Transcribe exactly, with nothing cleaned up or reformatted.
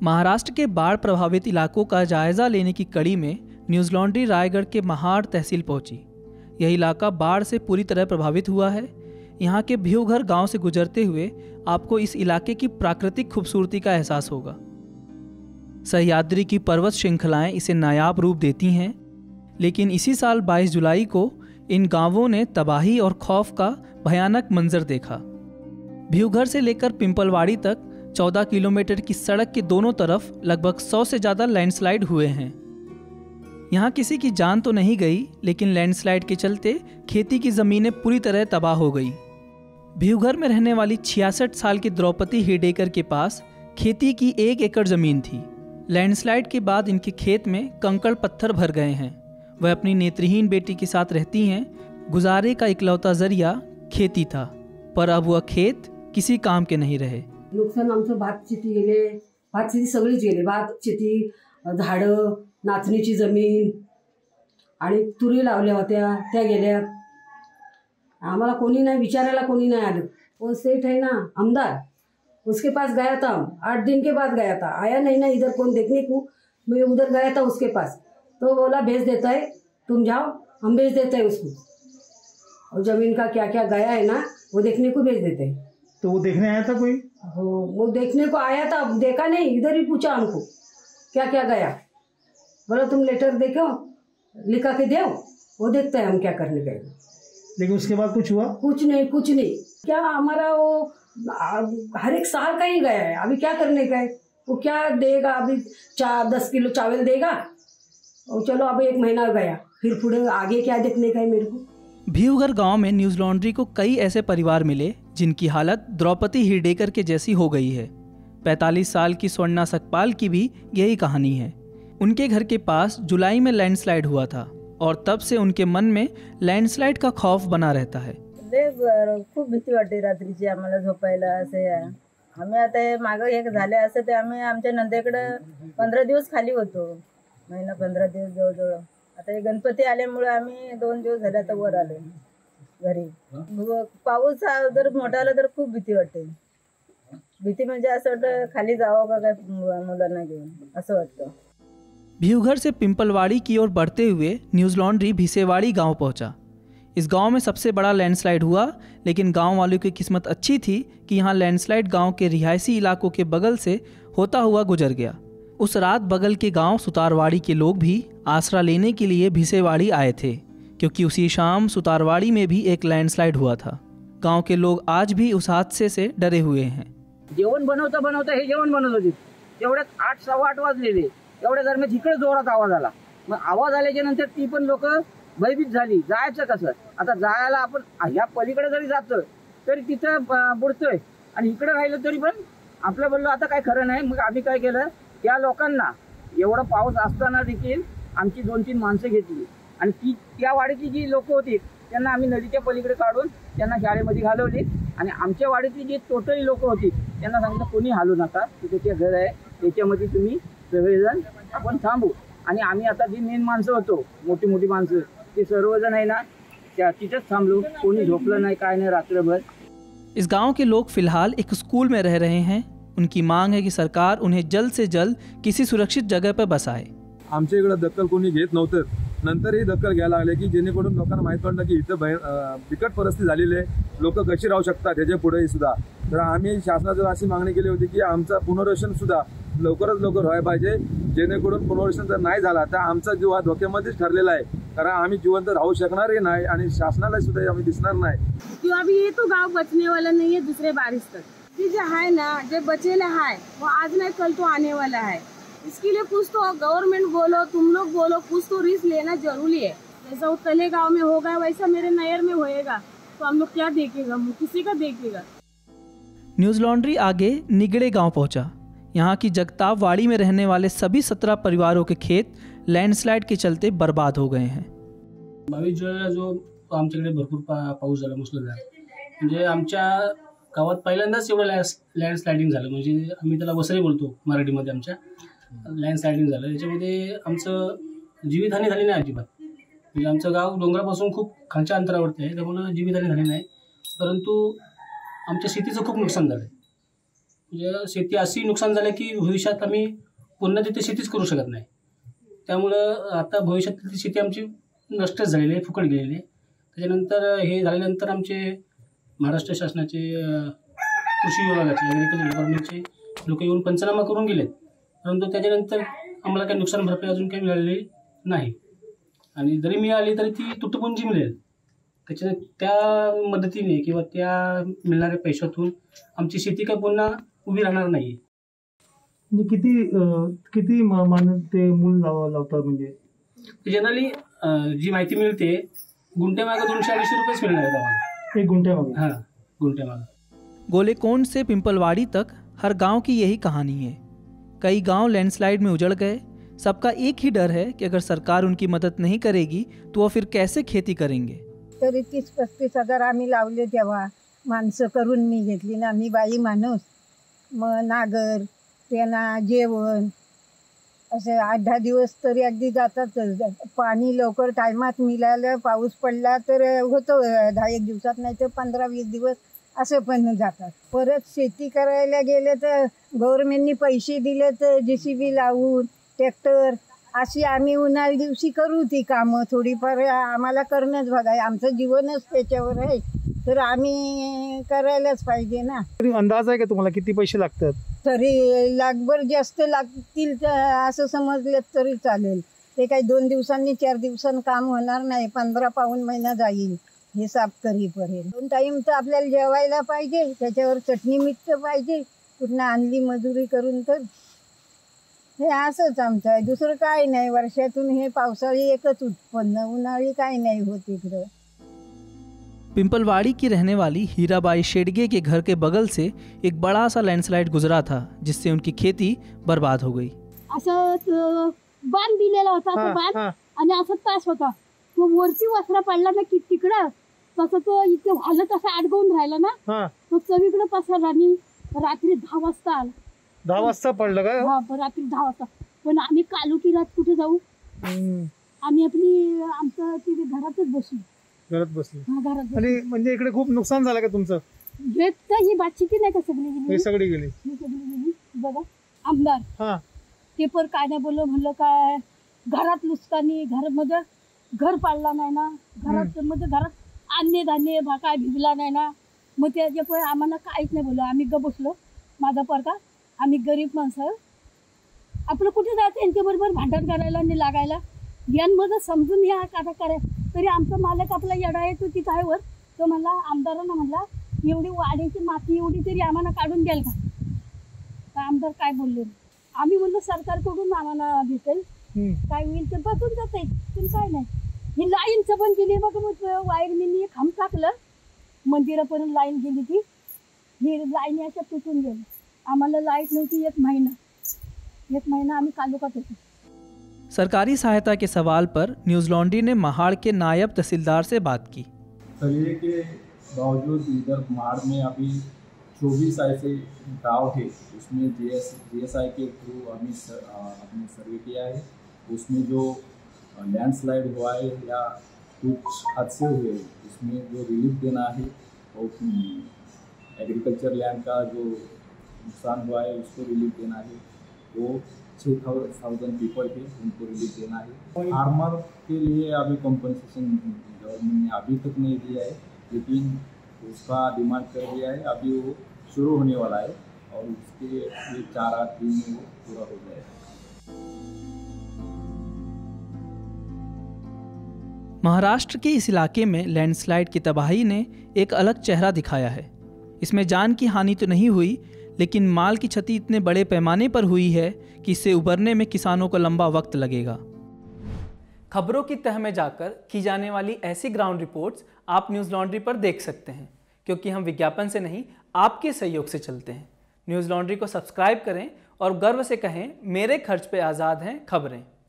महाराष्ट्र के बाढ़ प्रभावित इलाकों का जायजा लेने की कड़ी में न्यूज़ लॉन्ड्री रायगढ़ के महाड़ तहसील पहुंची। यह इलाका बाढ़ से पूरी तरह प्रभावित हुआ है। यहाँ के भिवघर गांव से गुजरते हुए आपको इस इलाके की प्राकृतिक खूबसूरती का एहसास होगा। सह्याद्री की पर्वत श्रृंखलाएं इसे नायाब रूप देती हैं, लेकिन इसी साल बाईस जुलाई को इन गांवों ने तबाही और खौफ का भयानक मंजर देखा। भिवघर से लेकर पिंपलवाड़ी तक चौदह किलोमीटर की सड़क के दोनों तरफ लगभग सौ से ज़्यादा लैंडस्लाइड हुए हैं। यहाँ किसी की जान तो नहीं गई, लेकिन लैंडस्लाइड के चलते खेती की ज़मीनें पूरी तरह तबाह हो गई। भिवघर में रहने वाली छियासठ साल की द्रौपदी हिडेकर के पास खेती की एक एकड़ ज़मीन थी। लैंडस्लाइड के बाद इनके खेत में कंकड़ पत्थर भर गए हैं। वह अपनी नेत्रहीन बेटी के साथ रहती हैं। गुजारे का इकलौता जरिया खेती था, पर अब वह खेत किसी काम के नहीं रहे। नुकसान आमचं भात शेती गेले, भात शेती सगळीच गेली। भात शेती, झाडं, नाचणीची जमीन आणि तुरी लावल्या होत्या त्या गेल्या। आम्हाला कोणी नाही विचारायला, कोणी नाही आलं। वो सेठ है ना आमदार, उसके पास गया था, आठ दिन के बाद गया था, आया नहीं ना इधर कौन देखने को। मैं उधर गया था उसके पास, तो बोला भेज देता है, तुम जाओ, हम भेज देते हैं उसको। और जमीन का क्या क्या गया है ना वो देखने को भेज देते हैं। तो वो देखने आया था कोई? हो, वो देखने को आया था, देखा नहीं, इधर ही पूछा हमको क्या क्या गया। बोला तुम लेटर देखो, लिखा के दो, वो देखते हैं हम क्या करने गए। लेकिन उसके बाद कुछ हुआ? कुछ नहीं, कुछ नहीं। क्या हमारा वो हर एक साल का ही गया है, अभी क्या करने का है। वो क्या देगा अभी, चा दस किलो चावल देगा और चलो अभी एक महीना गया, फिर पूरे आगे क्या देखने का है मेरे को। भिवघर गांव में न्यूज़ लॉन्ड्री को कई ऐसे परिवार मिले जिनकी हालत द्रौपदी हिडेकर के जैसी हो गई है। पैंतालीस साल की स्वर्णा सकपाल की भी यही कहानी है। उनके घर के पास जुलाई में लैंडस्लाइड हुआ था और तब से उनके मन में लैंडस्लाइड का खौफ बना रहता है। खूप भीती वाटते रात्रीची आम्हाला झोपायला। असे आम्ही आता मागं एक झाले असं ते आम्ही आमच्या नंदेकडे पंधरा दिवस खाली होतो, महिना पंधरा दिवस जवळजवळ। आता हे गणपती आल्यामुळे आम्ही दोन दिवस झाले आता वर आलो घरी। पाऊस जर मोठा आला तर खूप भीती वाटते। भीती म्हणजे असं वाटतं खाली जावं का काय मुलांना घेऊन, असं वाटतं। भिवघर से पिंपलवाड़ी की ओर बढ़ते हुए न्यूज़ लॉन्ड्री भिसेवाड़ी गांव पहुंचा। इस गांव में सबसे बड़ा लैंडस्लाइड हुआ, लेकिन गांव वालों की किस्मत अच्छी थी कि यहां लैंडस्लाइड गांव के रिहायशी इलाकों के बगल से होता हुआ गुजर गया। उस रात बगल के गांव सुतारवाड़ी के लोग भी आसरा लेने के लिए भिसेवाड़ी आए थे, क्योंकि उसी शाम सुतारवाड़ी में भी एक लैंडस्लाइड हुआ था। गांव के लोग आज भी उस हादसे से डरे हुए हैं। जेवण बनवता बनवता हे जेवण बनवत होते, तेवढ्यात आठ सव्वा आठ वाजलेले। एवढ्या दरम्यान इकडे जोरात आवाज आला। मग आवाज आल्याच्या नंतर ती पण लोक भयभीत झाली। जायचं कसं? आता जायला आपण ह्या पलीकडे जरी जातो तरी तिथं बुडतोय आणि इकडे राहिलं तरी पण आपलं बोललो आता काय खरं नाही। मग आम्ही काय केलं, त्या लोकांना एवढा पाऊस असताना देखील आमची दोन तीन माणसं घेतली आणि ती त्या वाडीची जी लोक होती त्यांना आम्ही नदीच्या पलीकडे काढून त्यांना शाळेमध्ये घालवली आणि आमच्या वाडीची जी टोटली लोक होती त्यांना सांगितलं कोणी हालू नका, तिथे ते घर आहे त्याच्यामध्ये तुम्ही सगळेजण आपण थांबू। आणि आम्ही आता जी मेन माणसं होतो, मोठी मोठी माणसं, ते सर्वजण आहे ना त्या तिथेच थांबलो। कोणी झोपलं नाही, काय नाही रात्रभर। इस गांव के लोग फिलहाल एक स्कूल में रह रहे हैं। उनकी मांग है कि सरकार उन्हें जल्द से जल्द किसी सुरक्षित जगह पर बसाए। आमच्या इकडे दखल कोणी घेत नव्हतं, नंतरही दखल घ्यायला लागले की जेणेकरून लोकांना माहीत पडलं की इथं भय बिकट परिस्थिती झालेली आहे, लोक कशी राहू शकतात ह्याच्या पुढेही सुद्धा। तर आम्ही शासनाजवळ अशी मागणी केली होती की आमचं पुनर्वसन सुद्धा लवकरात लवकर व्हायला पाहिजे, जेणेकरून पुनर्वसन जर नाही झाला तर आमचा जीव हा धोक्यामध्येच ठरलेला आहे। कारण आम्ही जिवंत राहू शकणारही नाही आणि शासनाला सुद्धा आम्ही दिसणार नाही। क्यों अभी ये तो गांव बचने वाला नहीं है दूसरे बारिश तक। ये जो है ना, जो बचेला है वो आज नहीं कल तो आने वाला है। इसके लिए कुछ तो गवर्नमेंट बोलो, तुम लोग बोलो, कुछ तो रिस्क लेना जरूरी है। जैसा वो तले गाँव में होगा वैसा मेरे नहर में होएगा, तो हम लोग क्या देखेगा, किसी का देखेगा। न्यूज़ लॉन्ड्री आगे निगड़े गांव पहुंचा। यहाँ की जगताप वाड़ी में रहने वाले सभी सत्रह परिवारों के खेत लैंडस्लाइड के चलते बर्बाद हो गए हैं। बावीस जुलैला जो आमच्याकडे भरपूर पा पाऊस झाला मुसळधार, म्हणजे आमच्या गावात पहिल्यांदाच एवढं लँडस्लायडिंग झालं। म्हणजे आम्ही त्याला वसई बोलतो मराठीमध्ये। आमच्या लँडस्लायडिंग झालं, याच्यामध्ये आमचं जीवितहानी झाली नाही अजिबात। म्हणजे आमचं गाव डोंगरापासून खूप खालच्या अंतरावरती आहे, त्यामुळे जीवितहानी झाली नाही, परंतु आमच्या शेतीचं खूप नुकसान झालं। म्हणजे शेती अशी नुकसान झालं की भविष्यात आम्ही पुन्हा तिथे शेतीच करू शकत नाही. त्यामुळं आता भविष्यातली शेती आमची नष्टच झालेली आहे, फुकट गेलेली आहे. त्याच्यानंतर हे झाल्यानंतर आमचे महाराष्ट्र शासनाचे कृषी विभागाचे ॲग्रिकल्चर डिपार्टमेंटचे लोक येऊन पंचनामा करून गेलेत, परंतु त्याच्यानंतर आम्हाला काही नुकसान भरपाई अजून काही मिळालेली नाही. आणि जरी मिळाली तरी ती तुटपुंजी मिळेल. त्याच्या त्या मदतीने किंवा त्या मिळणाऱ्या पैशातून आमची शेती काही पुन्हा उभी राहणार नाही. म्हणजे किती किती मान ते मूल लाव लावतात म्हणजे जनरली जी माहिती मिळते गुंठ्यामागे दोनशे अडीचशे रुपयेच मिळणार आहेत आम्हाला एक गुंठ्यामागे. हाँ गुंठ्यामागे. गोलेकोंड से पिंपलवाड़ी तक हर गांव की यही कहानी है. कई गांव लैंडस्लाइड में उजड़ गए. सबका एक ही डर है कि अगर सरकार उनकी मदद नहीं करेगी तो वो फिर कैसे खेती करेंगे. तरी तीस पस्तीस हजार आम्ही लावले तेव्हा माणसं करून मी घेतली ना, मी बाई माणूस. मग नागर त्यांना जेवण असे आठ दहा दिवस तरी अगदी जातातच. पाणी लवकर टायमात मिळालं, पाऊस पडला तर होतं दहा एक दिवसात, नाही तर पंधरा वीस दिवस असं पण जातात. परत शेती करायला गेले तर गव्हर्नमेंटनी पैसे दिले तर जे सी बी लावून ट्रॅक्टर अशी आम्ही उन्हाळी दिवशी करू ती कामं. थोडीफार आम्हाला करणंच बघाय, आमचं जीवनच त्याच्यावर आहे, तर आम्ही करायलाच पाहिजे ना. तरी अंदाज आहे का तुम्हाला किती पैसे लागतात? तरी लाखभर जास्त लागतील तर असं समजलं तरी चालेल. ते काही दोन दिवसांनी चार दिवसांनी काम होणार नाही, पंधरा पाऊण महिना जाईल हे साफ करीपर्यंत. दोन टाईम तर आपल्याला जेवायला पाहिजे, त्याच्यावर चटणी मीठ पाहिजे, कुठनं आणली मजुरी करून. तर हे असंच आमचं आहे, दुसरं काय नाही. वर्षातून हे पावसाळी एकच उत्पन्न, उन्हाळी काय नाही होत इकडं. पिंपलवाड़ी की रहने वाली हीराबाई शेडगे के घर के बगल से एक बड़ा सा लैंडस्लाइड गुजरा था, जिससे उनकी खेती बर्बाद हो गई. असं बांध दिलेला होता, तो बांध आणि असं तास होता, तो वरती वस्त्रा पडला ना की तिकडं तसं तो इथे झालं तसं अडकवून राहिला ना, तो सगळीकडे पसरला. आणि रात्री दहा वाजता आला. दहा वाजता पडलं का? हा, रात्री दहा वाजता. पण आम्ही कालुकी रात कुठे जाऊ, आम्ही आपली आमचं तिथे घरातच बसू. घरात बसले. हा, घरात. आणि म्हणजे इकडे खूप नुकसान झालं का तुमचं? हे तर ही बातचीत नाही का सगळी गेली, हे सगळी गेली. ही सगळी गेली. बघा आमदार हा ते पण काय नाही बोललो, म्हणलं काय घरात नुकसानी, घरामध्ये घर पाडला नाही ना, घरात मध्ये घरात अन्य धान्य काय भिजला नाही ना. मग त्याच्यामुळे आम्हाला काहीच नाही बोललो, आम्ही ग बसलो. माझा परका आम्ही गरीब माणसं, आपलं कुठे जायचं यांच्याबरोबर भांडण करायला आणि लागायला. यांमध्ये समजून या आता कराय. तरी आमचा मालक आपला येडा आहे, तो तिथं आहे वर. तो म्हणला आमदारांना म्हणला एवढी वाड्याची माती एवढी तरी आम्हाला काढून द्याल का. तर आमदार काय बोलले, आम्ही बोललो सरकारकडून आम्हाला भेटेल, काय होईल ते बसून जात आहे, पण काय नाही. ही लाईनचं पण गेली बघा, मग वायरमॅननी खांब टाकलं, मंदिरापर्यंत लाईन गेली ती. ही लाईन अशा तुटून गेली. आम्हाला लाईट नव्हती एक महिना, एक महिना आम्ही कालुकात होतो. सरकारी सहायता के सवाल पर न्यूज़ लॉन्ड्री ने महाड़ के नायब तहसीलदार से बात की. सर्वे के बावजूद इधर महाड़ में अभी चौबीस ऐसे गांव है, उसमें G S G S I के थ्रू हमने हमने सर्वे किया है. उसमें जो लैंडस्लाइड हुआ है या कुछ हादसे हुए, उसमें जो रिलीफ देना है और एग्रीकल्चर लैंड का जो नुकसान हुआ है उसको रिलीफ देना है, वो छः थाउजेंड पीपल थे, उनको रिलीफ देना है. फार्मर के लिए अभी कंपनसेशन गवर्नमेंट ने अभी तक नहीं दिया है, लेकिन उसका डिमांड कर दिया है. अभी वो शुरू होने वाला है और उसके ये चार आठ दिन में वो पूरा हो जाएगा. महाराष्ट्र के इस इलाके में लैंडस्लाइड की तबाही ने एक अलग चेहरा दिखाया है. इसमें जान की हानि तो नहीं हुई, लेकिन माल की क्षति इतने बड़े पैमाने पर हुई है कि इससे उबरने में किसानों को लंबा वक्त लगेगा. खबरों की तह में जाकर की जाने वाली ऐसी ग्राउंड रिपोर्ट्स आप न्यूज़ लॉन्ड्री पर देख सकते हैं, क्योंकि हम विज्ञापन से नहीं आपके सहयोग से चलते हैं. न्यूज़ लॉन्ड्री को सब्सक्राइब करें और गर्व से कहें, मेरे खर्च पे आज़ाद हैं खबरें.